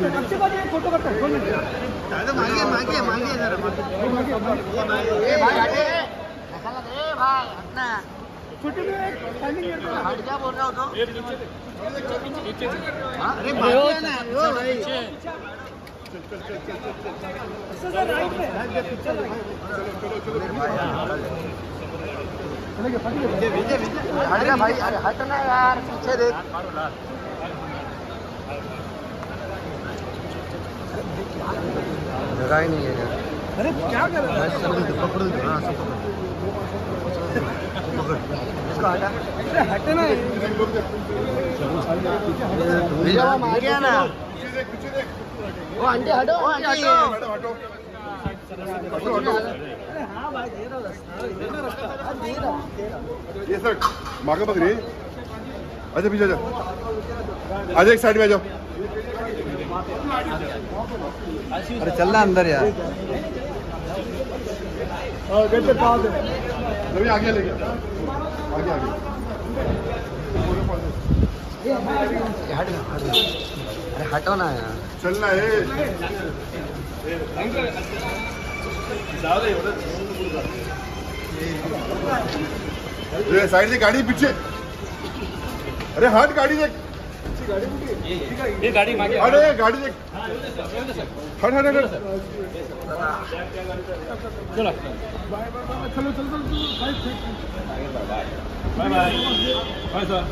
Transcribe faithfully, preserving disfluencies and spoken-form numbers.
photo करता है मांगिए मांगिए मांगिए जरा भाई हटना छोटे में हट क्या बोल रहा हो तो अरे भाई ना यो भाई राइट में हट गया भाई अरे हटना यार पीछे देख जगह ही नहीं है यार अरे क्या कर रहा है पकड़ दो हां सब पकड़ इसको हटा अरे हटना भैया आ गया ना वो आंटी हटो वो आंटी हटो हटो अरे हां भाई दे रहा रास्ता दे रहा ये सर मागे बघ रे अच्छा पीछे जा आज एक साइड में आ जाओ अरे चलना अंदर यार रवि आगे ले गया आगे आगे हट अरे हटो ना यार चलना है ये साइड से गाड़ी पीछे अरे हट गाड़ी देख ये गाड़ी मांगे अरे गाड़ी देख हट हट हट चलो चलो चलो बाय बाय बाय सर